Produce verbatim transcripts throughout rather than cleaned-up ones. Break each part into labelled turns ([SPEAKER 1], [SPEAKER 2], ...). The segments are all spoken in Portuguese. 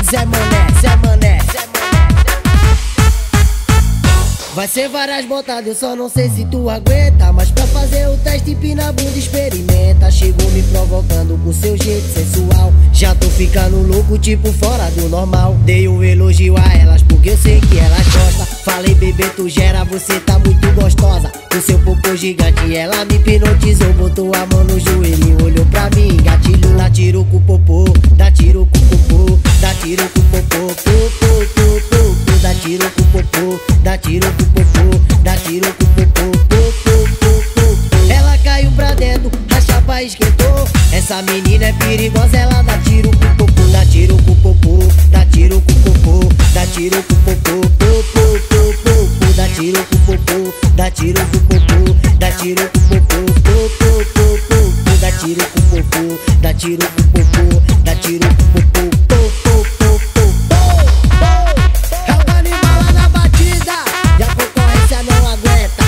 [SPEAKER 1] Zé Mané, Zé Mané, Zé Mané. Vai ser várias botadas, eu só não sei se tu aguenta. Mas pra fazer o teste, empina a bunda, experimenta. Chegou me provocando com seu jeito sensual. Já tô ficando louco, tipo fora do normal. Dei um elogio a elas porque eu sei que elas gostam. Falei, bebê, tu gera, você tá muito gostosa. Com seu popô gigante, ela me hipnotizou. Botou a mão no joelho, olhou pra mim, gatilho. Dá tiro com o popô, dá tiro com o popô, dá tiro com o popô, popô, popô, popô. Dá tiro com o popô, dá tiro com o popô, dá tiro com o popô, popô, popô. Ela caiu pra dentro, a chapa esquentou. Essa menina é perigosa, ela dá tiro com o popô, dá tiro com o popô, dá tiro com o popô, dá tiro com o popô, popô, popô. Dá tiro com o popô, dá tiro com o popô, dá tiro com o popô, popô, popô. Dá tiro com o popô, dá tiro com o popô, dá tiro com o popô, popô, popô. É o animal lá na batida e a concorrência não aguenta.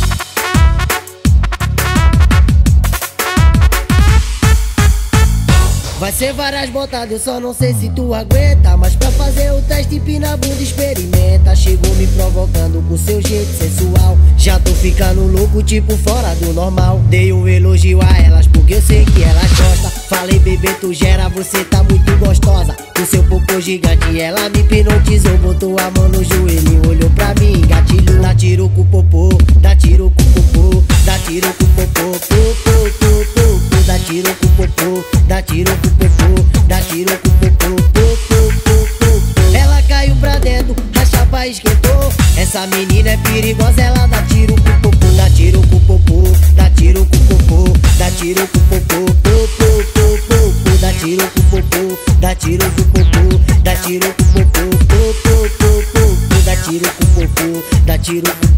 [SPEAKER 1] Vai ser várias botadas, eu só não sei se tu aguenta. Mas pra fazer o teste, empina a bunda, experimenta. Chegou me provocando com seu jeito sensual. Já tô ficando louco, tipo fora do normal. Dei um elogio a elas porque eu sei que elas gostam. Falei, bebê, tu gera, você tá muito gostosa. Com seu popô gigante, ela me hipnotizou. Botou a mão no joelho, olhou pra mim, gatilho. Dá tiro com o popô, dá tiro com o popô, dá tiro com o popô, popô, popô. Dá tiro com o popô, dá tiro com o popô, dá tiro com o popô, popô, popô. Ela caiu pra dentro, a chapa esquentou. Essa menina é perigosa, ela dá tiro com o popô, dá tiro com o popô, dá tiro com o popô, dá tiro com o popô, popô, popô. Dá tiro com o popô, dá tiro com o popô, dá tiro com o popô, popô, popô. Dá tiro com o popô, dá tiro com o